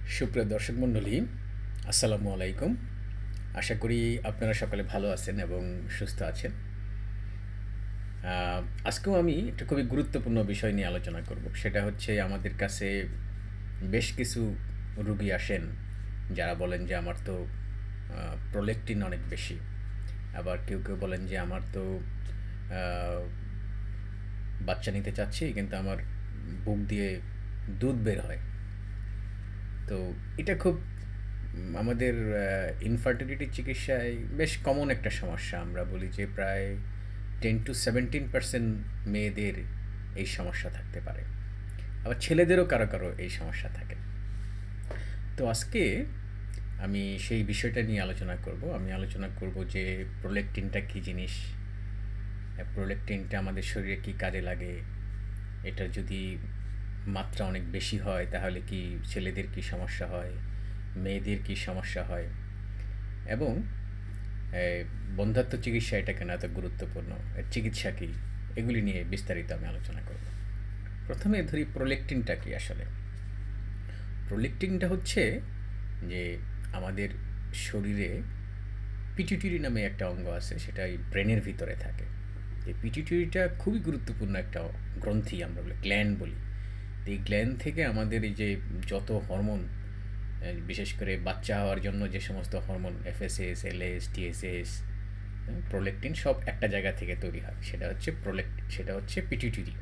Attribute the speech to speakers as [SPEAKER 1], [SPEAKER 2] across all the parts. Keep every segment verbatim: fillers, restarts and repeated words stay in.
[SPEAKER 1] সুপ্রিয় দর্শক মণ্ডলী, আসসালামু আলাইকুম। আশা করি আপনারা সকলে ভালো আছেন এবং সুস্থ আছেন। আহ, আজকেও আমি একটা খুবই গুরুত্বপূর্ণ বিষয় নিয়ে আলোচনা করব। সেটা হচ্ছে আমাদের কাছে বেশ কিছু রুগী আসেন যারা বলেন যে আমার তো প্রোলেকটিন অনেক বেশি। আবার কেউ কেউ বলেন যে আমার তো আহ, বাচ্চা নিতে চাচ্ছি কিন্তু আমার বুক দিয়ে দুধ বের হয়। তো এটা খুব উম, আমাদের ইনফার্টিলিটি চিকিৎসায় বেশ কমন একটা সমস্যা। আমরা বলি যে প্রায় টেন টু সেভেন্টিন পার্সেন্ট মেয়েদের এই সমস্যা থাকতে পারে, আবার ছেলেদেরও কারো কারো এই সমস্যা থাকে। তো আজকে আমি সেই বিষয়টা নিয়ে আলোচনা করব। আমি আলোচনা করব যে প্রোলেকটিনটা কী জিনিস, প্রোলেকটিনটা আমাদের শরীরে কী কাজে লাগে, এটা যদি মাত্রা অনেক বেশি হয় তাহলে কি ছেলেদের কি সমস্যা হয়, মেয়েদের কি সমস্যা হয়, এবং এই বন্ধ্যাত্ব চিকিৎসা এটা কেন এত গুরুত্বপূর্ণ, এর চিকিৎসা কী, এগুলি নিয়ে বিস্তারিত আমি আলোচনা করব। প্রথমে ধরি প্রোলেকটিনটা কি আসলে। প্রোলেকটিনটা হচ্ছে যে আমাদের শরীরে পিটিউটারি নামে একটা অঙ্গ আছে, সেটা এই ব্রেনের ভিতরে থাকে। এই পিটিউটারিটা খুবই গুরুত্বপূর্ণ একটা গ্রন্থি, আমরা বলি গ্ল্যান্ড বলি। তো এই গ্ল্যান্ড থেকে আমাদের এই যে যত হরমোন, বিশেষ করে বাচ্চা হওয়ার জন্য যে সমস্ত hormone FSS, LS, TSS, prolactin সব একটা জায়গা থেকে তৈরি হয়। সেটা হচ্ছে প্রোলেক্ট সেটা হচ্ছে পিটিউটারি।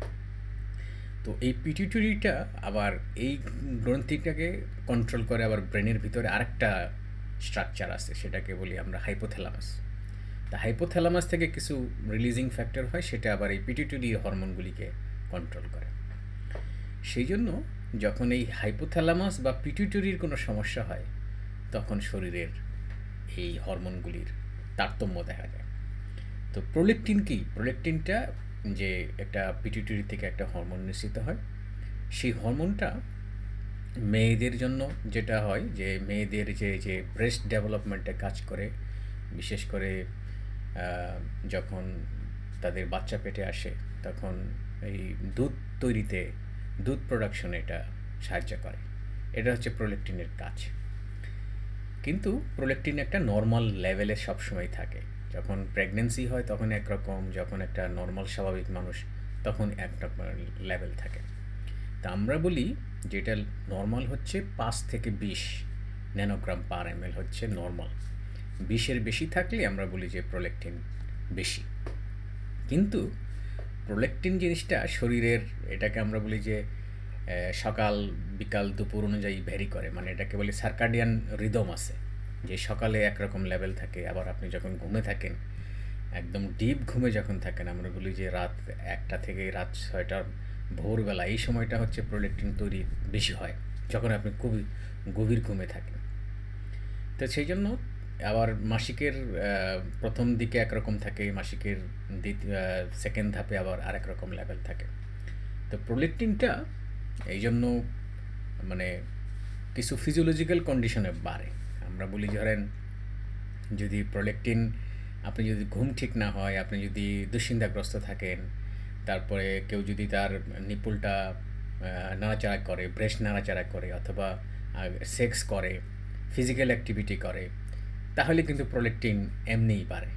[SPEAKER 1] তো এই পিটিউটারিটা আবার এই গ্রন্থিটাকে কন্ট্রোল করে আবার ব্রেনের ভিতরে আরেকটা স্ট্রাকচার আছে, সেটাকে বলি আমরা হাইপোথ্যালামাস। তা হাইপোথ্যালামাস থেকে কিছু রিলিজিং ফ্যাক্টর হয়, সেটা আবার এই পিটিউটারি হরমোনগুলিকে কন্ট্রোল করে। সেই জন্য যখন এই হাইপোথ্যালামাস বা পিটিউটারির কোনো সমস্যা হয় তখন শরীরের এই হরমোনগুলির তারতম্য দেখা যায়। তো প্রোলেকটিন কি? প্রোলেকটিনটা যে একটা পিটিউটারি থেকে একটা হরমোন নিঃসৃত হয়, সেই হরমোনটা মেয়েদের জন্য যেটা হয় যে মেয়েদের যে যে ব্রেস্ট ডেভেলপমেন্টে কাজ করে, বিশেষ করে যখন তাদের বাচ্চা পেটে আসে তখন এই দুধ তৈরিতে, দুধ প্রোডাকশনে এটা সাহায্য করে। এটা হচ্ছে প্রোলেকটিনের কাজ। কিন্তু প্রোলেকটিন একটা নর্মাল লেভেলে সবসময় থাকে। যখন প্রেগনেন্সি হয় তখন একরকম, যখন একটা নর্মাল স্বাভাবিক মানুষ তখন একটা লেভেল থাকে। তা আমরা বলি যেটা নর্মাল হচ্ছে পাঁচ থেকে বিশ ন্যানোগ্রাম পার এম এল হচ্ছে নর্মাল। বিশের বেশি থাকলে আমরা বলি যে প্রোলেকটিন বেশি। কিন্তু প্রোলেকটিন জিনিসটা শরীরের, এটাকে আমরা বলি যে সকাল বিকাল দুপুর অনুযায়ী ভ্যারি করে, মানে এটাকে বলি সার্কাডিয়ান রিদম আছে, যে সকালে একরকম লেভেল থাকে, আবার আপনি যখন ঘুমে থাকেন, একদম ডিপ ঘুমে যখন থাকেন, আমরা বলি যে রাত একটা থেকে রাত ছয়টার ভোরবেলা, এই সময়টা হচ্ছে প্রোলেকটিন তৈরি বেশি হয়, যখন আপনি খুবই গভীর ঘুমে থাকেন। তো সেই জন্য আবার মাসিকের প্রথম দিকে একরকম থাকে, মাসিকের দ্বিতীয় সেকেন্ড ধাপে আবার আরেক রকম লেভেল থাকে। তো প্রোলেকটিনটা এই জন্য মানে কিছু ফিজিওলজিক্যাল কন্ডিশনে বাড়ে। আমরা বলি ধরেন যদি প্রোলেকটিন, আপনি যদি ঘুম ঠিক না হয়, আপনি যদি দুশ্চিন্তাগ্রস্ত থাকেন, তারপরে কেউ যদি তার নিপুলটা নাড়াচাড়া করে, ব্রেস্ট নাড়াচাড়া করে, অথবা সেক্স করে, ফিজিক্যাল অ্যাক্টিভিটি করে, তাহলে কিন্তু প্রোলেকটিন এমনিই বাড়ে।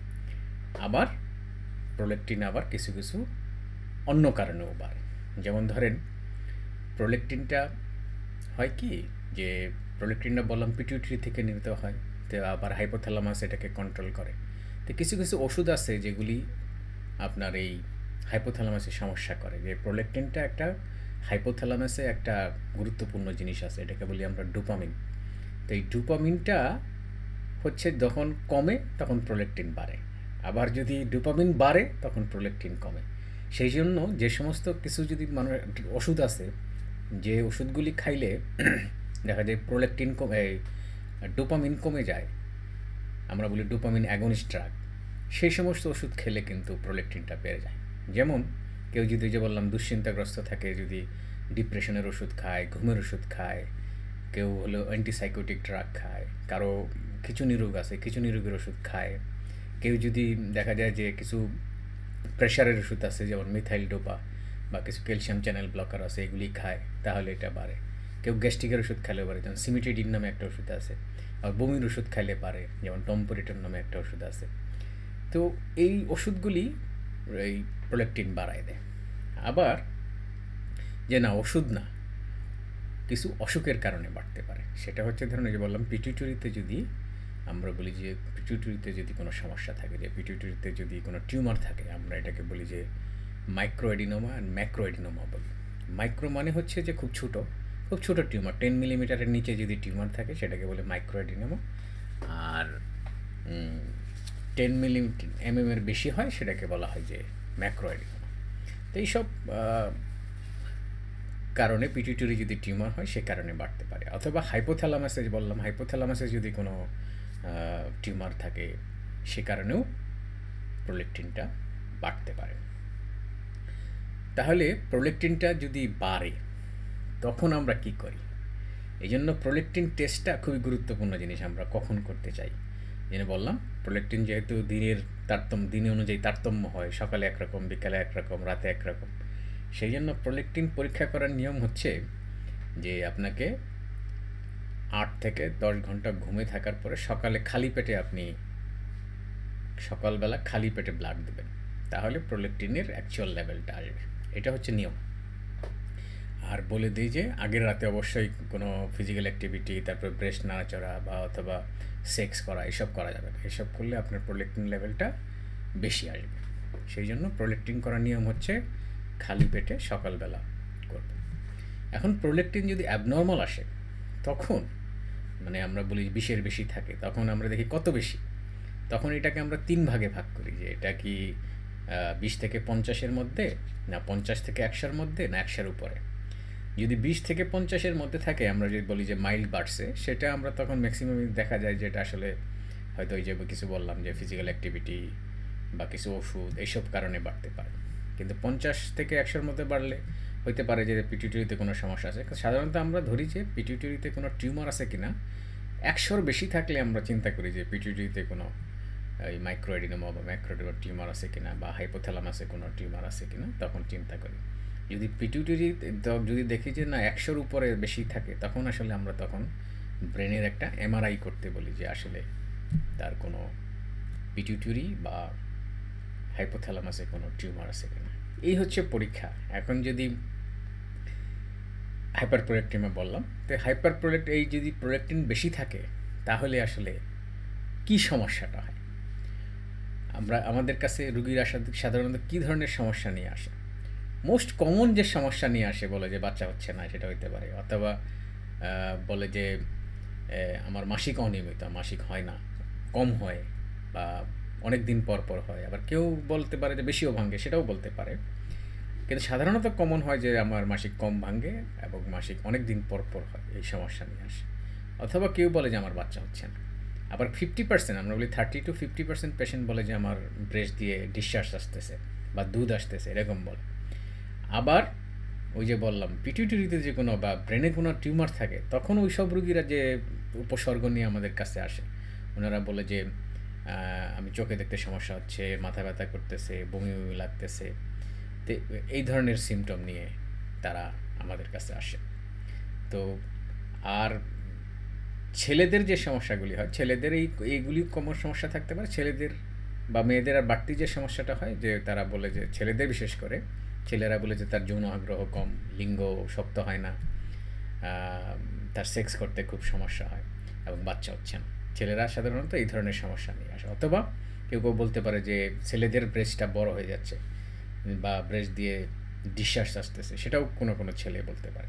[SPEAKER 1] আবার প্রোলেকটিন আবার কিছু কিছু অন্য কারণেও বাড়ে। যেমন ধরেন প্রোলেকটিনটা হয় কি, যে প্রোলেকটিনটা বললাম পিটিউটারি থেকে নিতে হয়, তো আবার হাইপোথ্যালামাস এটাকে কন্ট্রোল করে। তো কিছু কিছু ওষুধ আছে যেগুলি আপনার এই হাইপোথ্যালামাসের সমস্যা করে। যে প্রোলেকটিনটা একটা হাইপোথ্যালামাসে একটা গুরুত্বপূর্ণ জিনিস আছে, এটাকে বলি আমরা ডোপামিন। তো এই ডোপামিনটা হচ্ছে যখন কমে তখন প্রোলেকটিন বাড়ে, আবার যদি ডোপামিন বাড়ে তখন প্রোলেকটিন কমে। সেই জন্য যে সমস্ত কিছু যদি মানুষ ওষুধ আছে, যে ওষুধগুলি খাইলে দেখা যায় প্রোলেকটিন কমে, ডোপামিন কমে যায়, আমরা বলি ডোপামিন অ্যাগনিস্ট ড্রাগ, সেই সমস্ত ওষুধ খেলে কিন্তু প্রোলেকটিনটা বেড়ে যায়। যেমন কেউ যদি, যে বললাম দুশ্চিন্তাগ্রস্ত থাকে, যদি ডিপ্রেশনের ওষুধ খায়, ঘুমের ওষুধ খায়, কেউ হলো অ্যান্টিসাইকোটিক ড্রাগ খায়, কারো খিঁচুনি রোগ আছে খিঁচুনি রোগের ওষুধ খায়, কেউ যদি দেখা যায় যে কিছু প্রেশারের ওষুধ আছে যেমন মিথাইল ডোপা বা কিছু ক্যালসিয়াম চ্যানেল ব্লকার আছে, এগুলি খায়, তাহলে এটা বাড়ে। কেউ গ্যাস্ট্রিকের ওষুধ খাইলে পারে, যেমন সিমিটিডিন নামে একটা ওষুধ আছে, আর বমির ওষুধ খাইলে পারে, যেমন টম্পোরিটন নামে একটা ওষুধ আছে। তো এই ওষুধগুলি এই প্রোল্যাক্টিন বাড়ায় দেয়। আবার যে না ওষুধ না, কিছু অসুখের কারণে বাড়তে পারে, সেটা হচ্ছে ধরুন এই যে বললাম পিটুইটারিতে যদি আমরা বলি যে পিটুইটারিতে যদি কোনো সমস্যা থাকে, যে পিটুইটারিতে যদি কোনো টিউমার থাকে, আমরা এটাকে বলি যে মাইক্রোএডিনোমা আর ম্যাক্রোএডিনোমা বলি। মাইক্রো মানে হচ্ছে যে খুব ছোটো, খুব ছোটো টিউমার, টেন মিলিমিটারের নিচে যদি টিউমার থাকে সেটাকে বলে মাইক্রোএডিনোমা, আর টেন মিলিমিটার এম এম এর বেশি হয় সেটাকে বলা হয় যে ম্যাক্রোএডিনোমা। তো এইসব কারণে পিটুইটারি যদি টিউমার হয় সে কারণে বাড়তে পারে। অথবা হাইপোথ্যালামাসে বললাম, হাইপোথ্যালামাসে যদি কোনো টিউমার থাকে সে কারণেও প্রোল্যাক্টিনটা বাড়তে পারে। তাহলে প্রোল্যাক্টিনটা যদি বাড়ে তখন আমরা কি করি? এই জন্য প্রোল্যাক্টিন টেস্টটা খুবই গুরুত্বপূর্ণ জিনিস। আমরা কখন করতে চাই, যেন বললাম প্রোল্যাক্টিন যেহেতু দিনের তারতম্য দিনে অনুযায়ী তারতম্য হয়, সকালে একরকম, বিকালে একরকম, রাতে একরকম, সেই জন্য প্রোল্যাক্টিন পরীক্ষা করার নিয়ম হচ্ছে যে আপনাকে আট থেকে দশ ঘন্টা ঘুমে থাকার পরে সকালে খালি পেটে আপনি সকালবেলা খালি পেটে ব্লাড দেবেন, তাহলে প্রোল্যাক্টিনের অ্যাকচুয়াল লেভেলটা আসবে। এটা হচ্ছে নিয়ম। আর বলে দিই যে আগের রাতে অবশ্যই কোনো ফিজিক্যাল অ্যাক্টিভিটি, তারপর ব্রেস্ট নাড়াচড়া বা অথবা সেক্স করা, এসব করা যাবে না। এসব করলে আপনার প্রোল্যাক্টিন লেভেলটা বেশি আসবে। সেই জন্য প্রোল্যাক্টিন করার নিয়ম হচ্ছে খালি পেটে সকালবেলা করবে। এখন প্রোল্যাক্টিন যদি অ্যাবনর্মাল আসে তখন, মানে আমরা বলি বিশের বেশি থাকে, তখন আমরা দেখি কত বেশি, তখন এটাকে আমরা তিন ভাগে ভাগ করি, যে এটা কি বিশ থেকে পঞ্চাশের মধ্যে, না পঞ্চাশ থেকে একশোর মধ্যে, না একশোর উপরে। যদি বিশ থেকে পঞ্চাশের মধ্যে থাকে, আমরা যদি বলি যে মাইল্ড বাড়ছে, সেটা আমরা তখন ম্যাক্সিমাম দেখা যায় যে এটা আসলে হয়তো ওই যে কিছু বললাম যে ফিজিক্যাল অ্যাক্টিভিটি বা কিছু ওষুধ এইসব কারণে বাড়তে পারে। কিন্তু পঞ্চাশ থেকে একশোর মধ্যে বাড়লে হইতে পারে যে পিটুইটারিতে কোনো সমস্যা আছে। সাধারণত আমরা ধরি যে পিটুইটারিতে কোনো টিউমার আছে কিনা, একশোর বেশি থাকলে আমরা চিন্তা করি যে পিটুইটারিতে কোনো এই মাইক্রোএডিনোমা বা ম্যাক্রোএডিনোমা টিউমার আছে কিনা, বা হাইপোথ্যালামাসে কোনো টিউমার আছে কিনা, তখন চিন্তা করি। যদি পিটুইটারি যদি দেখি যে না একশোর উপরে বেশি থাকে, তখন আসলে আমরা তখন ব্রেনের একটা এমআরআই করতে বলি যে আসলে তার কোনো পিটুইটারি বা হাইপোথ্যালামাসে কোনো টিউমার আছে কিনা। এই হচ্ছে পরীক্ষা। এখন যদি হাইপার প্রোল্যাক্টিমা বললাম, তো হাইপার প্রোল্যাক্ট এই যদি প্রোল্যাক্টিন বেশি থাকে তাহলে আসলে কি সমস্যাটা হয়? আমরা আমাদের কাছে রুগীরা সাধারণত কী ধরনের সমস্যা নিয়ে আসে? মোস্ট কমন যে সমস্যা নিয়ে আসে, বলে যে বাচ্চা হচ্ছে না, সেটা হইতে পারে, অথবা বলে যে আমার মাসিক অনিয়মিত, মাসিক হয় না, কম হয়, বা অনেক দিন পর পর হয়। আবার কেউ বলতে পারে যে বেশিও ভাঙে, সেটাও বলতে পারে। কিন্তু সাধারণত কমন হয় যে আমার মাসিক কম ভাঙে এবং মাসিক অনেক দিন পর পর হয়, এই সমস্যা নিয়ে আসে। অথবা কেউ বলে যে আমার বাচ্চা হচ্ছে না। আবার ফিফটি পার্সেন্ট আমরা বলি thirty to fifty percent patient বলে যে আমার ব্রেস্ট দিয়ে ডিসচার্জ আসতেছে বা দুধ আসতেছে, এরকম বলে। আবার ওই যে বললাম পিটুইটারিতে যে কোনো বা ব্রেনে কোনো টিউমার থাকে, তখন ওই সব রুগীরা যে উপসর্গ নিয়ে আমাদের কাছে আসে, ওনারা বলে যে আমি চোখে দেখতে সমস্যা হচ্ছে, মাথা ব্যথা করতেছে, বমি বমি লাগতেছে, তো এই ধরনের সিমটম নিয়ে তারা আমাদের কাছে আসে। তো আর ছেলেদের যে সমস্যাগুলি হয়, ছেলেদের এই এইগুলি কমন সমস্যা থাকতে পারে। ছেলেদের বা মেয়েদের আর বাড়তি যে সমস্যাটা হয়, যে তারা বলে যে ছেলেদের বিশেষ করে ছেলেরা বলে যে তার যৌন আগ্রহ কম, লিঙ্গ শক্ত হয় না, তার সেক্স করতে খুব সমস্যা হয় এবং বাচ্চা হচ্ছে না। ছেলেরা সাধারণত এই ধরনের সমস্যা নিয়ে আসে। অথবা কেউ কেউ বলতে পারে যে ছেলেদের ব্রেস্টটা বড় হয়ে যাচ্ছে বা ব্রেস্ট দিয়ে ডিসচার্জ আসতেছে, সেটাও কোনো কোনো ছেলে বলতে পারে।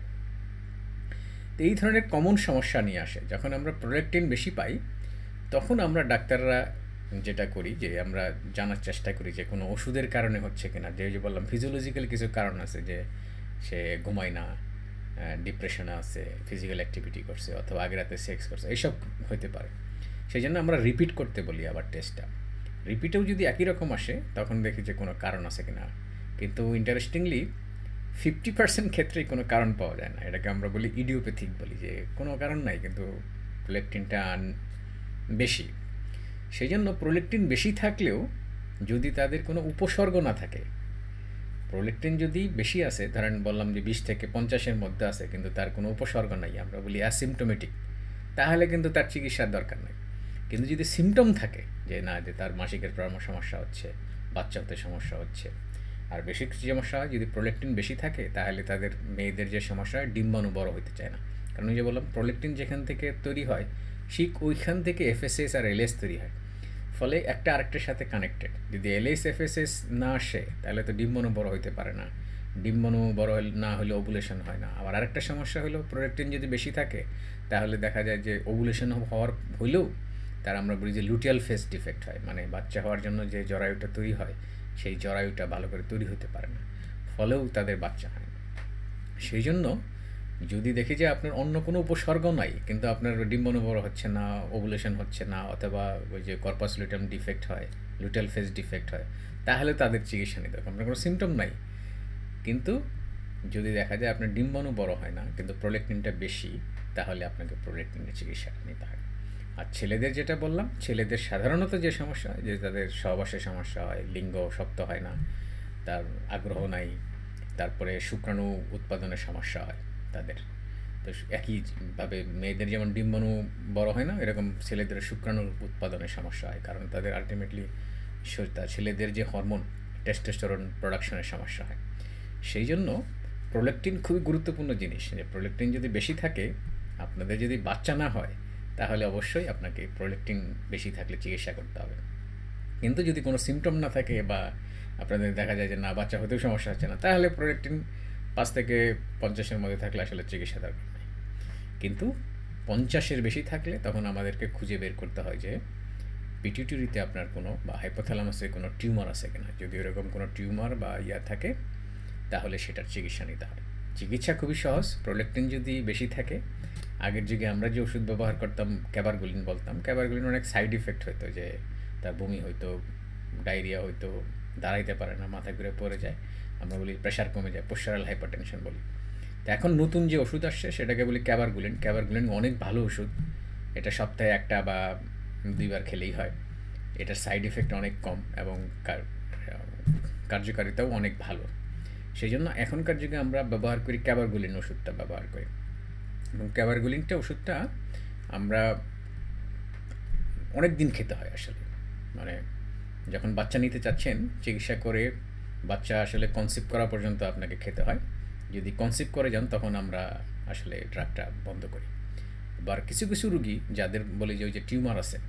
[SPEAKER 1] তো এই ধরনের কমন সমস্যা নিয়ে আসে। যখন আমরা প্রোল্যাক্টিন বেশি পাই, তখন আমরা ডাক্তাররা যেটা করি যে আমরা জানার চেষ্টা করি যে কোনো ওষুধের কারণে হচ্ছে কিনা। যে যে বললাম ফিজিওলজিক্যাল কিছু কারণ আছে, যে সে ঘুমায় না, ডিপ্রেশনে আছে, ফিজিক্যাল অ্যাক্টিভিটি করছে, অথবা আগে রাতে সেক্স করছে, এইসব হতে পারে। সেই জন্য আমরা রিপিট করতে বলি আবার টেস্টটা। রিপিটেও যদি একই রকম আসে, তখন দেখি যে কোনো কারণ আছে কিনা। কিন্তু ইন্টারেস্টিংলি ফিফটি পার্সেন্ট ক্ষেত্রেই কোনো কারণ পাওয়া যায় না। এটাকে আমরা বলি ইডিওপ্যাথিক বলি, যে কোনো কারণ নাই কিন্তু প্রোল্যাক্টিনটা বেশি। সেই জন্য প্রোল্যাক্টিন বেশি থাকলেও যদি তাদের কোনো উপসর্গ না থাকে, প্রোলেকটিন যদি বেশি আছে, ধরেন বললাম যে বিশ থেকে পঞ্চাশের মধ্যে আছে কিন্তু তার কোনো উপসর্গ নাই, আমরা বলি অ্যাসিমটোমেটিক, তাহলে কিন্তু তার চিকিৎসার দরকার নেই। কিন্তু যদি সিমটম থাকে যে না, যে তার মাসিকের প্রবলেম সমস্যা হচ্ছে, বাচ্চা হতে সমস্যা হচ্ছে, আর বেশি কিছু সমস্যা হয়, যদি প্রোলেকটিন বেশি থাকে তাহলে তাদের মেয়েদের যে সমস্যা হয়, ডিম্বাণু বড় হতে চায় না। কারণ ওই যে বললাম প্রোলেকটিন যেখান থেকে তৈরি হয় ঠিক ওইখান থেকে এফএসএস আর এলএস তৈরি হয়, ফলে একটা আরেকটার সাথে কানেক্টেড। যদি এলএস এফএসএস না আসে তাহলে তো ডিম্বাণু বড় হইতে পারে না, ডিম্বাণু বড় না হলে ওভুলেশন হয় না। আবার আরেকটা সমস্যা হলো প্রোলেকটিন যদি বেশি থাকে তাহলে দেখা যায় যে ওভুলেশন হওয়ার হইলেও তার আমরা বলি যে লুটিয়াল ফেস ডিফেক্ট হয়, মানে বাচ্চা হওয়ার জন্য যে জরায়ুটা তৈরি হয় সেই জরায়ুটা ভালো করে তৈরি হতে পারে না, ফলেও তাদের বাচ্চা হয় না। সেই জন্য যদি দেখি যে আপনার অন্য কোনো উপসর্গ নাই কিন্তু আপনার ডিম্বাণু বড় হচ্ছে না, ওভুলেশন হচ্ছে না, অথবা ওই যে কর্পাস লুটিয়াম ডিফেক্ট হয়, লুটিয়াল ফেস ডিফেক্ট হয়, তাহলে তাদের চিকিৎসা নিতে হবে। আপনার কোনো সিমটম নাই কিন্তু যদি দেখা যায় আপনার ডিম্বাণু বড় হয় না কিন্তু প্রোলেকটিনটা বেশি, তাহলে আপনাকে প্রোলেকটিনের চিকিৎসা নিতে হয়। আর ছেলেদের যেটা বললাম, ছেলেদের সাধারণত যে সমস্যা, যে তাদের সহবাসের সমস্যা হয়, লিঙ্গ শক্ত হয় না, তার আগ্রহ নাই, তারপরে শুক্রাণু উৎপাদনের সমস্যা হয় তাদের। তো একইভাবে মেয়েদের যেমন ডিম্বাণু বড় হয় না, এরকম ছেলেদের শুক্রাণুর উৎপাদনের সমস্যা হয়, কারণ তাদের আলটিমেটলি ছেলেদের যে হরমোন টেস্টোস্টেরন প্রোডাকশনের সমস্যা হয়। সেই জন্য প্রোলেকটিন খুবই গুরুত্বপূর্ণ জিনিস। যে প্রোলেকটিন যদি বেশি থাকে, আপনাদের যদি বাচ্চা না হয় তাহলে অবশ্যই আপনাকে প্রোলেকটিন বেশি থাকলে চিকিৎসা করতে হবে। কিন্তু যদি কোনো সিমটম না থাকে বা আপনাদের দেখা যায় যে না, বাচ্চা হতেও সমস্যা হচ্ছে না, তাহলে প্রোলেকটিন পাঁচ থেকে পঞ্চাশের মধ্যে থাকলে আসলে চিকিৎসা দরকার নেই। কিন্তু পঞ্চাশের বেশি থাকলে তখন আমাদেরকে খুঁজে বের করতে হয় যে পিটিউটারিতে আপনার কোনো বা হাইপোথ্যালামাসে কোনো টিউমার আছে কিনা। যদি এরকম কোনো টিউমার বা ইয়া থাকে তাহলে সেটার চিকিৎসা নিতে হয়। চিকিৎসা খুবই সহজ। প্রোলেকটিন যদি বেশি থাকে, আগের যুগে আমরা যে ওষুধ ব্যবহার করতাম ক্যাবারগুলিন বলতাম, ক্যাবারগুলিন অনেক সাইড ইফেক্ট হতো, যে তার বমি হইতো, ডায়রিয়া হইতো, দাঁড়াইতে পারে না, মাথা ঘুরে পড়ে যায়, আমরা বলি প্রেশার কমে যায়, পোস্টারাল হাইপারটেনশন বলি। তো এখন নতুন যে ওষুধ আসছে সেটাকে বলি ক্যাবারগুলিন। ক্যাবারগুলিন অনেক ভালো ওষুধ, এটা সপ্তাহে একটা বা দুইবার খেলেই হয়, এটার সাইড ইফেক্ট অনেক কম এবং কার্যকারিতাও অনেক ভালো। সেই জন্য এখনকার যুগে আমরা ব্যবহার করি ক্যাবারগুলিন ওষুধটা ব্যবহার করি। এবং ক্যাবারগুলিনটা ওষুধটা আমরা অনেক দিন খেতে হয় আসলে, মানে যখন বাচ্চা নিতে চাচ্ছেন চিকিৎসা করে বাচ্চা আসলে কনসিভ করা পর্যন্ত আপনাকে খেতে হয়। যদি কনসিভ করে যান তখন আমরা আসলে ড্রাগটা বন্ধ করি। এবার কিছু কিছু রুগী যাদের বলি যে ওই যে টিউমার আছে,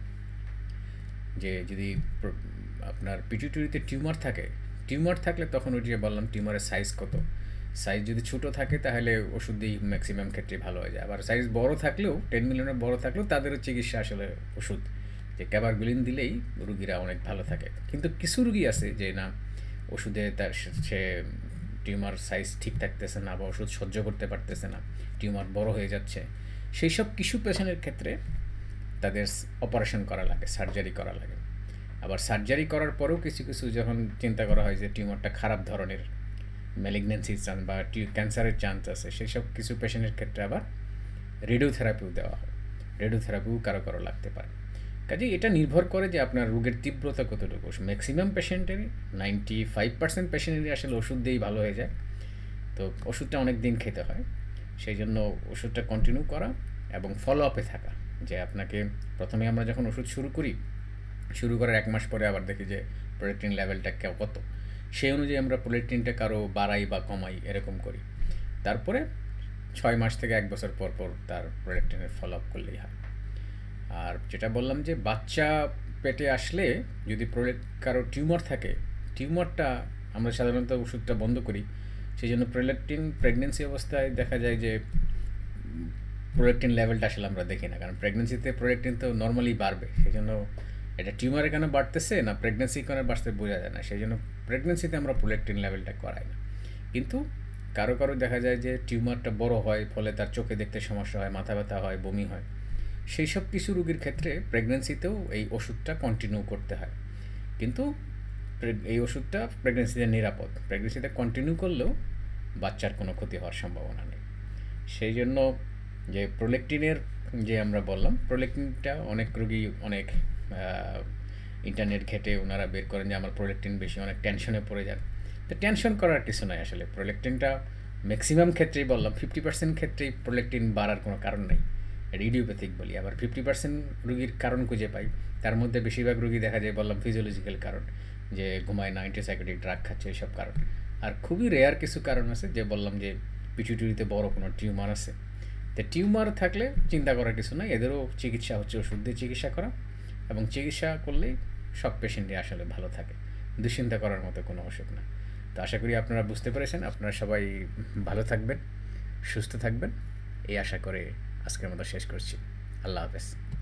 [SPEAKER 1] যে যদি আপনার পিটুইটারিতে টিউমার থাকে, টিউমার থাকলে তখন ওই যে বললাম টিউমারের সাইজ কত, সাইজ যদি ছোটো থাকে তাহলে ওষুধ দিয়েই ম্যাক্সিমাম ক্ষেত্রে ভালো হয়ে যায়। আবার সাইজ বড় থাকলেও, টেন মিলিয়নের বড় থাকলেও তাদেরও চিকিৎসা আসলে ওষুধ, যে ক্যাবারগুলিন দিলেই রুগীরা অনেক ভালো থাকে। কিন্তু কিছু রুগী আছে যে না, ওষুধে তার সে টিউমার সাইজ ঠিক থাকতেছে না বা ওষুধ সহ্য করতে পারতেছে না, টিউমার বড় হয়ে যাচ্ছে, সেই সব কিছু পেশেন্টের ক্ষেত্রে তাদের অপারেশন করা লাগে, সার্জারি করা লাগে। আবার সার্জারি করার পরেও কিছু কিছু যখন চিন্তা করা হয় যে টিউমারটা খারাপ ধরনের, ম্যালিগন্যান্সির চান্স বা ক্যান্সারের চান্স আছে, সেই সব কিছু পেশেন্টের ক্ষেত্রে আবার রেডিওথেরাপিও দেওয়া হয়। রেডিওথেরাপিও কারো কারো লাগতে পারে। কাজে এটা নির্ভর করে যে আপনার রোগের তীব্রতা কতটুকু। ম্যাক্সিমাম পেশেন্টেরই, নাইনটি ফাইভ পার্সেন্ট পেশেন্টেরই আসলে ওষুধ দিয়েই ভালো হয়ে যায়। তো ওষুধটা অনেক দিন খেতে হয়, সেই জন্য ওষুধটা কন্টিনিউ করা এবং ফলো আপে থাকা। যে আপনাকে প্রথমে আমরা যখন ওষুধ শুরু করি, শুরু করার এক মাস পরে আবার দেখি যে প্রোলেকটিন লেভেলটা কত, সেই অনুযায়ী আমরা প্রোলেকটিনটা কারো বাড়াই বা কমাই এরকম করি। তারপরে ছয় মাস থেকে এক বছর পর পর তার প্রোলেকটিনের ফলো আপ করলেই হয়। আর যেটা বললাম যে বাচ্চা পেটে আসলে যদি প্রোলেক কারো টিউমার থাকে, টিউমারটা আমরা সাধারণত ওষুধটা বন্ধ করি। সেই জন্য প্রোলেকটিন প্রেগনেন্সি অবস্থায় দেখা যায় যে প্রোলেকটিন লেভেলটা আসলে আমরা দেখি না, কারণ প্রেগনেন্সিতে প্রোলেকটিন তো নর্মালি বাড়বে। সেই জন্য এটা টিউমারের কারণে বাড়তেছে না প্রেগনেন্সির কারণে বাড়তে বোঝা যায় না, সেই জন্য প্রেগনেন্সিতে আমরা প্রোলেকটিন লেভেলটা করাই না। কিন্তু কারো কারো দেখা যায় যে টিউমারটা বড় হয়, ফলে তার চোখে দেখতে সমস্যা হয়, মাথা ব্যথা হয়, বমি হয়। সেই সব কিছু রোগীর ক্ষেত্রে প্রেগনেন্সিতেও এই ওষুধটা কন্টিনিউ করতে হয়। কিন্তু এই ওষুধটা প্রেগনেন্সিতে নিরাপদ, প্রেগনেন্সিতে কন্টিনিউ করলেও বাচ্চার কোনো ক্ষতি হওয়ার সম্ভাবনা নেই। সেই জন্য যে প্রোলেকটিনের যে আমরা বললাম, প্রোলেকটিনটা অনেক রোগী অনেক ইন্টারনেট ঘেটে ওনারা বের করেন যে আমার প্রোলেকটিন বেশি, অনেক টেনশনে পড়ে যান। তো টেনশন করার কিছু নাই আসলে। প্রোল্যাক্টিনটা ম্যাক্সিমাম ক্ষেত্রেই বললাম ফিফটি পার্সেন্ট ক্ষেত্রেই প্রোল্যাক্টিন বাড়ার কোনো কারণ নেই। এটা ইডিওপ্যাথিক বলি। আবার ফিফটি পার্সেন্ট রুগীর কারণ খুঁজে পাই, তার মধ্যে বেশিরভাগ রুগী দেখা যায় বললাম ফিজিওলজিক্যাল কারণ, যে ঘুমায় না, অ্যান্টিসাইকোটিক ড্রাগ খাচ্ছে, এইসব কারণ। আর খুবই রেয়ার কিছু কারণ আছে, যে বললাম যে পিটুইটারিতে বড় কোনো টিউমার আছে। তো টিউমার থাকলে চিন্তা করার কিছু নাই, এদেরও চিকিৎসা হচ্ছে ওষুধ দিয়ে চিকিৎসা করা, এবং চিকিৎসা করলেই সব পেশেন্টই আসলে ভালো থাকে। দুশ্চিন্তা করার মতো কোনো অসুখ না। তো আশা করি আপনারা বুঝতে পেরেছেন। আপনারা সবাই ভালো থাকবেন, সুস্থ থাকবেন, এই আশা করে আজকের মতো শেষ করছি। আল্লাহ হাফেজ।